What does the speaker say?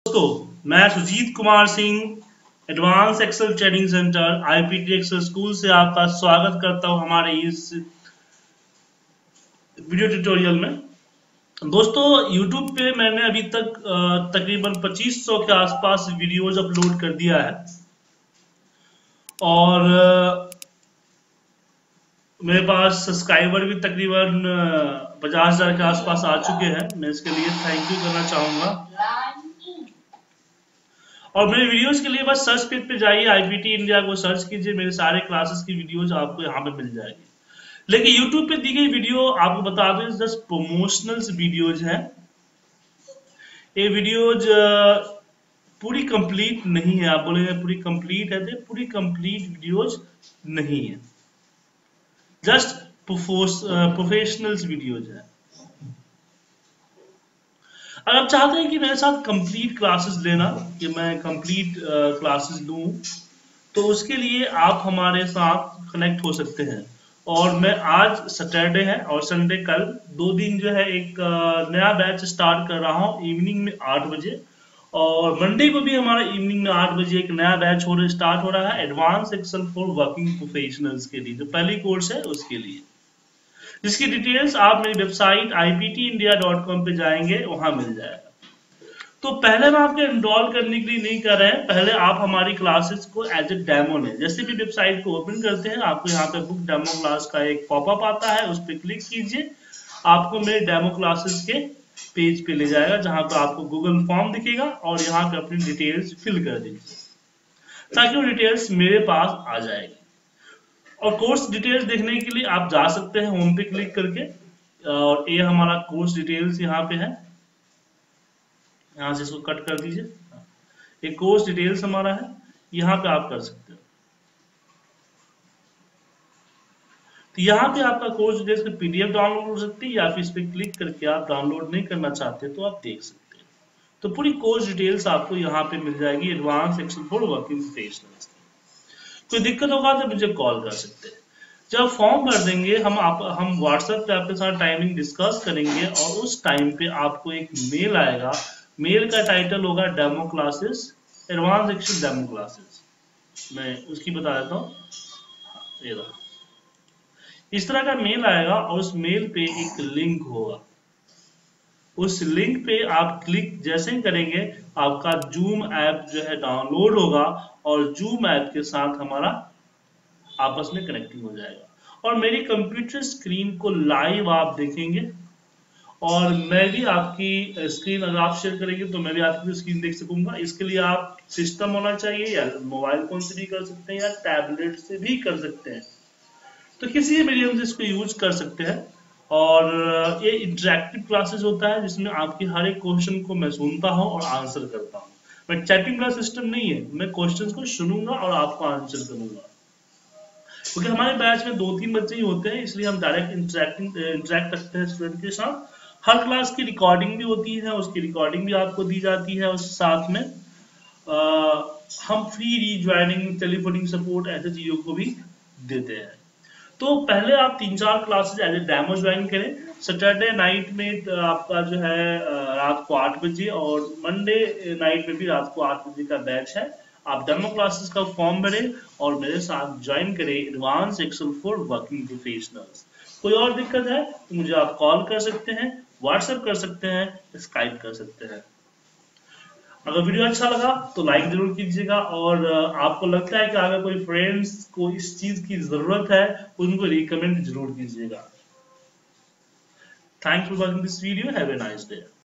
दोस्तों, मैं Sujeet Kumar Singh advance Excel training centre IPT Excel school से आपका स्वागत करता हूं हमारे इस वीडियो ट्यूटोरियल में। दोस्तों, YouTube पे मैंने अभी तक तकरीबन 2500 के आसपास वीडियोज अपलोड कर दिया है और मेरे पास सब्सक्राइबर भी तकरीबन 50,000 के आसपास आ चुके हैं। मैं इसके लिए थैंक यू करना चाहूंगा। और मेरे वीडियोस के लिए बस सर्च पेज पे जाइए, आईपीटी इंडिया को सर्च कीजिए, मेरे सारे क्लासेस की वीडियोज आपको यहाँ पे मिल जाएगी। लेकिन YouTube पे दी गई वीडियो आपको बता दूं जस्ट प्रमोशनल्स वीडियोज हैं। ये वीडियोज पूरी कंप्लीट नहीं है। आप बोलेंगे पूरी कंप्लीट है, तो पूरी कंप्लीट वीडियोज नहीं है, जस्ट प्रोफेशनल्स वीडियोज है। अगर आप चाहते हैं कि मेरे साथ कंप्लीट क्लासेस लेना, कि मैं कंप्लीट क्लासेस लूं, तो उसके लिए आप हमारे साथ कनेक्ट हो सकते हैं। और मैं आज सैटरडे है और संडे कल 2 दिन जो है एक नया बैच स्टार्ट कर रहा हूँ इवनिंग में 8 बजे, और मंडे को भी हमारा इवनिंग में 8 बजे एक नया बैच स्टार्ट हो रहा है advance Excel for working professionals के लिए, जो पहली कोर्स है उसके लिए, जिसकी डिटेल्स आप मेरी वेबसाइट iptindia.com पे जाएंगे, वहां मिल जाएगा। तो पहले मैं आपको एनरोल करने के लिए नहीं कर रहे हैं, पहले आप हमारी क्लासेस को एज ए डेमो लें। जैसे भी वेबसाइट को ओपन करते हैं, आपको यहाँ पे बुक डेमो क्लास का एक पॉपअप आता है, उस पर क्लिक कीजिए, आपको मेरे डेमो क्लासेस के पेज पे ले जाएगा, जहां पे आपको गूगल फॉर्म दिखेगा और यहाँ पे अपनी डिटेल्स फिल कर दीजिए, ताकि वो डिटेल्स मेरे पास आ जाएगी। और कोर्स डिटेल्स देखने के लिए आप जा सकते हैं होम पे क्लिक करके, और ये हमारा कोर्स डिटेल्स यहाँ पे है, यहाँ से इसको कट कर दीजिए। ये कोर्स डिटेल्स हमारा है, यहाँ पे आप कर सकते हो। तो यहाँ पे आपका कोर्स डिटेल्स का पीडीएफ डाउनलोड हो सकती है, या फिर इस पे क्लिक करके आप डाउनलोड नहीं करना चाहते तो आप देख सकते हैं। तो पूरी कोर्स डिटेल्स आपको यहाँ पे मिल जाएगी advance Excel for working professionals. कोई दिक्कत होगा तो मुझे कॉल कर सकते हैं। जब फॉर्म भर देंगे हम व्हाट्सएप पे आपके साथ टाइमिंग डिस्कस करेंगे, और उस टाइम पे आपको एक मेल आएगा। मेल का टाइटल होगा demo classes, advance Excel demo classes. मैं उसकी बता देता हूँ, ये रहा। इस तरह का मेल आएगा और उस मेल पे एक लिंक होगा। उस लिंक पे आप क्लिक जैसे ही करेंगे, आपका जूम ऐप जो है डाउनलोड होगा, और जूम ऐप के साथ हमारा आपस में कनेक्टिंग हो जाएगा, और मेरी कंप्यूटर स्क्रीन को लाइव आप देखेंगे, और मैं भी आपकी स्क्रीन अगर आप शेयर करेंगे तो मैं भी आपकी स्क्रीन देख सकूंगा। इसके लिए आप सिस्टम होना चाहिए, या मोबाइल फोन से भी कर सकते हैं, या टैबलेट से भी कर सकते हैं। तो किसी भी मीडियम से इसको यूज कर सकते हैं। और ये इंटरेक्टिव क्लासेस होता है, जिसमें आपके हर एक क्वेश्चन को मैं सुनता हूँ और आंसर करता हूँ। मैं चैटिंग का सिस्टम नहीं है, मैं क्वेश्चन को सुनूंगा और आपको आंसर करूंगा। क्योंकि हमारे बैच में 2-3 बच्चे ही होते हैं, इसलिए हम डायरेक्ट इंटरेक्ट रखते हैं स्टूडेंट के साथ। हर क्लास की रिकॉर्डिंग भी होती है, उसकी रिकॉर्डिंग भी आपको दी जाती है, उस साथ में हम फ्री रीज्वाइनिंग, टेलीफोनिक सपोर्ट, ऐसे चीजों को भी देते हैं। तो पहले आप 3-4 classes as a demo join करें। सैटरडे नाइट में आपका जो है रात को 8 बजे, और मंडे नाइट में भी रात को 8 बजे का बैच है। आप डेमो क्लासेस का फॉर्म भरें और मेरे साथ ज्वाइन करें advance Excel for working professionals. कोई और दिक्कत है तो मुझे आप कॉल कर सकते हैं, व्हाट्सएप कर सकते हैं, स्काइप कर सकते हैं। अगर वीडियो अच्छा लगा तो लाइक जरूर कीजिएगा, और आपको लगता है कि अगर कोई फ्रेंड्स को इस चीज की जरूरत है, उनको रिकमेंड जरूर कीजिएगा। Thanks for watching this video, have a nice day.